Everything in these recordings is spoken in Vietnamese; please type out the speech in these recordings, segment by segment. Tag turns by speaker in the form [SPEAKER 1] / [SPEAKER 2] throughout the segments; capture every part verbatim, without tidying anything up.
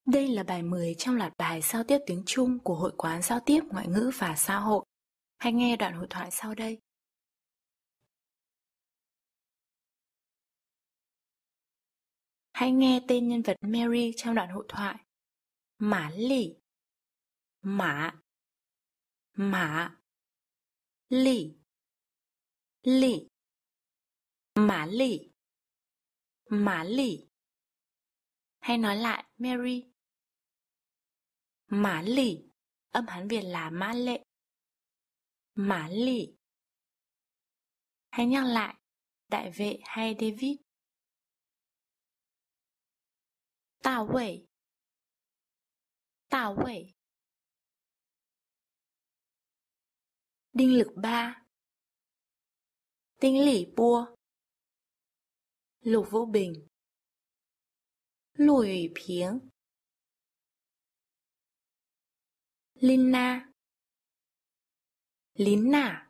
[SPEAKER 1] Đây là bài mười trong loạt bài giao tiếp tiếng Trung của Hội quán giao tiếp ngoại ngữ và xã hội. Hãy nghe đoạn hội thoại sau đây. Hãy nghe tên nhân vật Mary trong đoạn hội thoại. Mã Lị, Mã, Mã, Lị, Lị, Mã Lị, Mã Lị. Hãy nói lại Mary. Mã Lị, âm Hán Việt là Mã Lệ. Mã Lị. Hãy nhắc lại đại vệ hay David. Tạ Wei, Tạ Wei. Đinh lực ba. Tinh Lỷ Bua, Lục Vũ Bình, Lục Ủy Piếng, Lina, Lín Nả,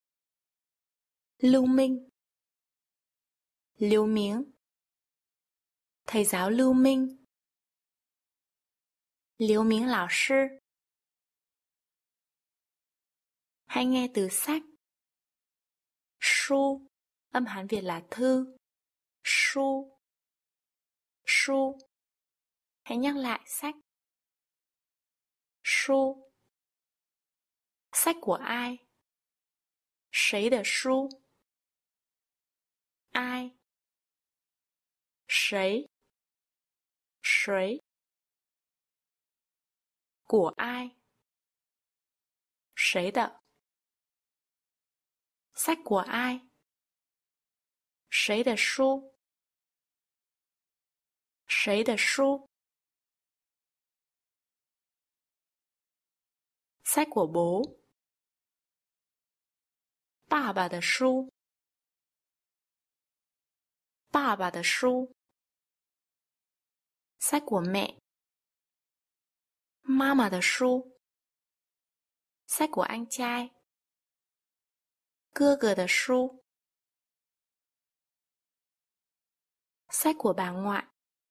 [SPEAKER 1] Lưu Minh, Liêu Miếng, thầy giáo Lưu Minh, Liêu Miếng lão sư. Hãy nghe từ sách. Su, âm Hán Việt là thư. Su, su. Hãy nhắc lại sách. Su. Sách của ai?谁的书? Ai? 谁? 谁? Của ai? 谁的? Sách của ai? 谁的书? 谁的书? Sách của bố. 爸爸的书。爸爸的书。Sách của mẹ. 妈妈的书。Sách của anh trai. 哥哥的书。Sách của bà ngoại.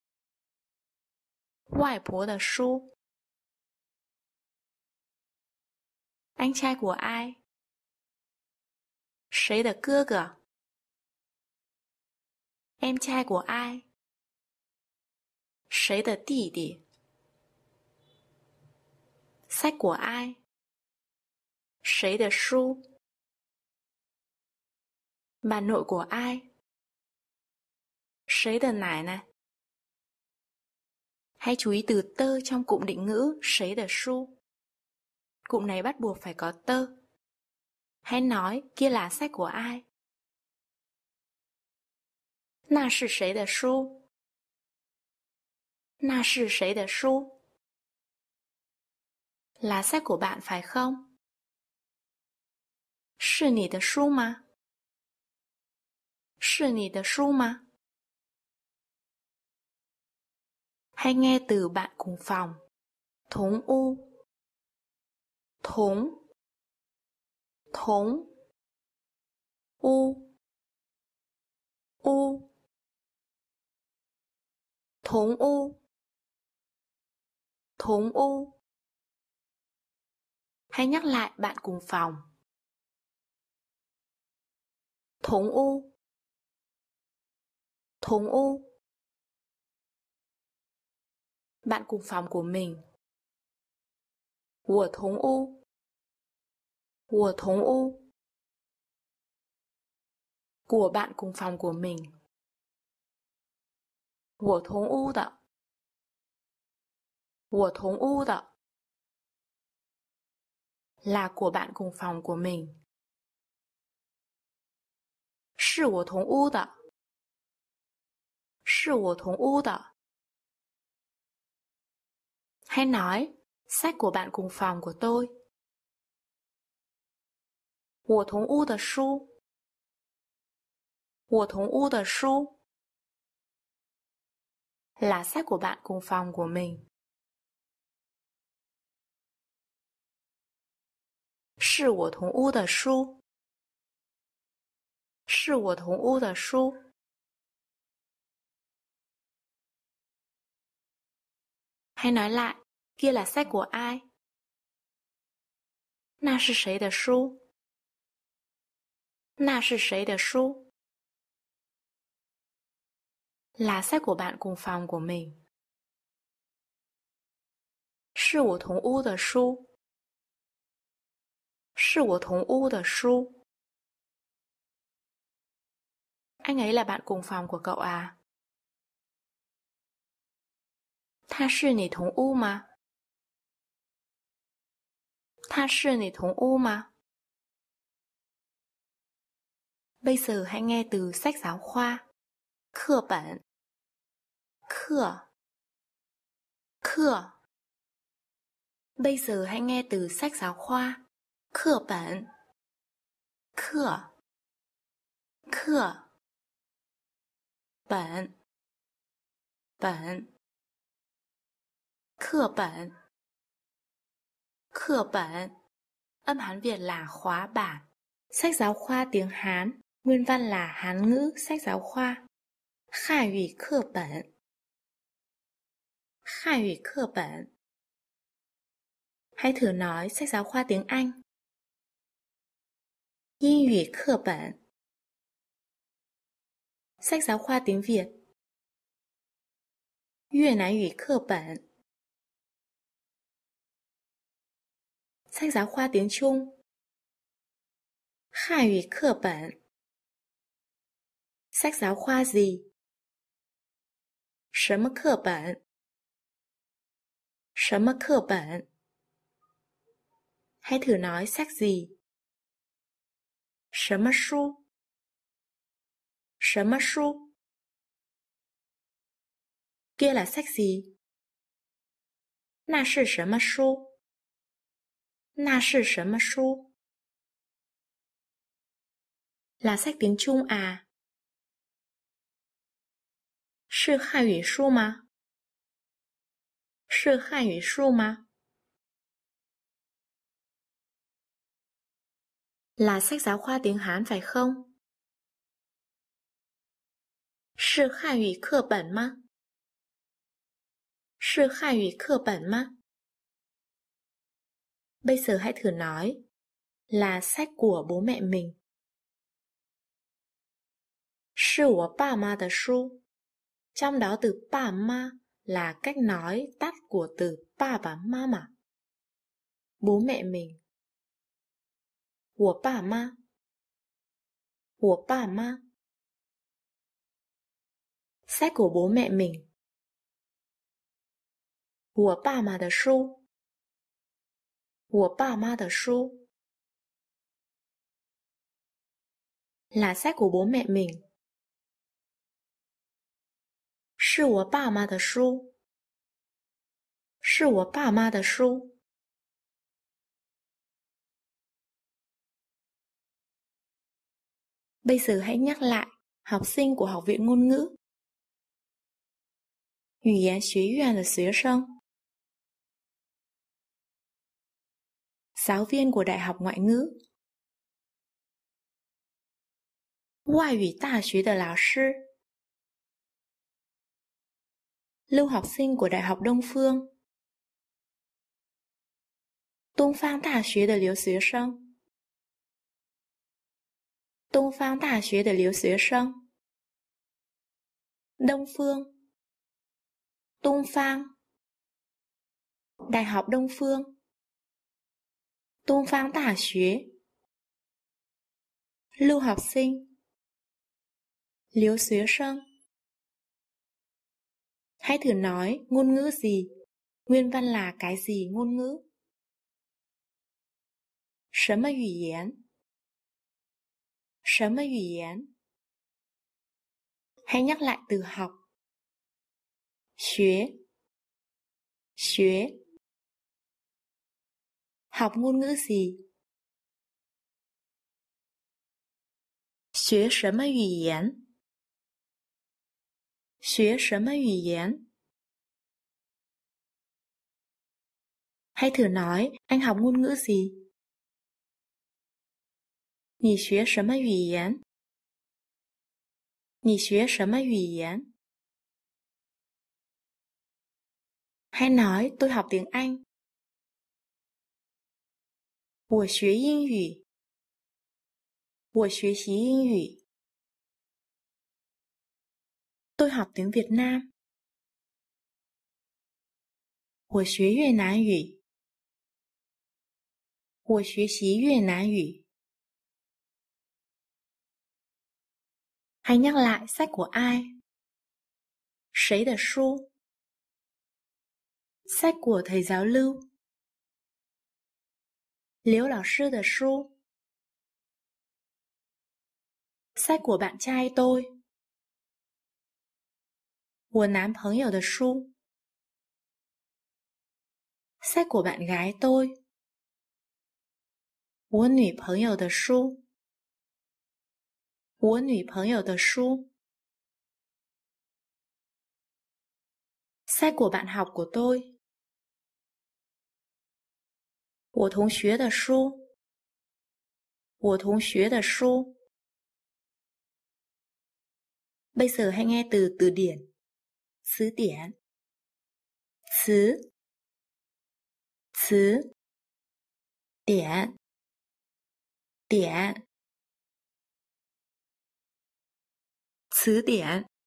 [SPEAKER 1] 外婆的书。Anh trai của ai? 谁的哥哥? Em trai của ai? 谁的弟弟? Sách của ai? 谁的书? Bà nội của ai? 谁的奶奶? Hãy chú ý từ tơ trong cụm định ngữ 谁的书. Cụm này bắt buộc phải có tơ. Hãy nói kia là sách của ai? 那是谁的书? 那是谁的书? Là sách của bạn phải không? 是你的书吗? 是你的书吗? Hãy nghe từ bạn cùng phòng. Thống u. Thống. Thống. U. U. Thống u. Thống u. Hãy nhắc lại bạn cùng phòng. Thống u. Thống u. Bạn cùng phòng của mình. 我同屋. 我同屋. Của bạn cùng phòng của mình. 我同屋的. 我同屋的. Là của bạn cùng phòng của mình. 是我同屋的. 是我同屋的. Hãy nói sách của bạn cùng phòng của tôi. 我同屋的书。我同屋的书。Là sách của bạn cùng phòng của mình. 是我同屋的书。是我同屋的书。 Hãy Hãy nói lại, kia là sách của ai? 那是谁的书？那是谁的书？ Là sách của bạn cùng phòng của mình. 是我同屋的书。是我同屋的书。 Anh ấy là bạn cùng phòng của cậu à? 他是你同屋吗？他是你同屋吗？ Bây giờ hãy nghe từ sách giáo khoa. 课本。课。课。Bây giờ hãy nghe từ sách giáo khoa. 课本。课。课。本。本。课本。课本. Âm Hán Việt là khóa bản. Sách giáo khoa tiếng Hán, nguyên văn là Hán ngữ sách giáo khoa. Hàn ngữ课本. Hàn ngữ课本. Hãy thử nói sách giáo khoa tiếng Anh. 英语课本. Sách giáo khoa tiếng Việt. 越南语课本. Sách giáo khoa tiếng Trung. Hàn ngữ课本. Sách giáo khoa gì? 什么课本？什么课本？ Hãy thử nói sách gì? 什么书？什么书？ Kia là sách gì? 那是什么书？那是什么书？ Là sách tiếng Trung à? 是汉语书吗？是汉语书吗？ Là sách giáo khoa tiếng Hán phải không? 是汉语课本吗？是汉语课本吗？ Bây giờ hãy thử nói là sách của bố mẹ mình. 是我爸妈的书. Trong đó từ ba ma là cách nói tắt của từ ba và mama. Bố mẹ mình. 我爸妈. 我爸妈. Sách của bố mẹ mình. 我爸妈的书. 我爸妈的书. Là sách của bố mẹ mình. 是我爸妈的书。是我爸妈的书。Bây giờ hãy nhắc lại, học sinh của Học viện Ngôn ngữ. 语言学院的学生. Giáo viên của Đại học Ngoại ngữ. 外语大学的老师. Lưu học sinh của Đại học Đông Phương. 东方大学的留学生。东方大学的留学生。Đông Phương. 东方. Đại học Đông Phương. 东方大学. Lưu học sinh. 留学生. Hãy thử nói ngôn ngữ gì. Nguyên văn là cái gì ngôn ngữ. 什么语言？什么语言？ Hãy nhắc lại từ học. 学 学 Học ngôn ngữ gì? 学什么语言？学什么语言？ Hãy thử nói anh học ngôn ngữ gì? 你学什么语言？你学什么语言？ Hãy nói tôi học tiếng Anh. 我学英语。我学习英语。Tôi học tiếng Việt Nam. 我学越南语。我学习越南语。Hãy nhắc lại sách của ai? 谁的书? Sách của thầy giáo Lưu. Liễu lão sư的书. Sách của bạn trai tôi. 我男朋友的书. Sách của bạn gái tôi. 我女朋友的书。我女朋友的书。Sách của bạn học của tôi. 我同学的书。我同学的书。Bây giờ hãy nghe từ từ điển.词典.词.词. Điển. Điển.词典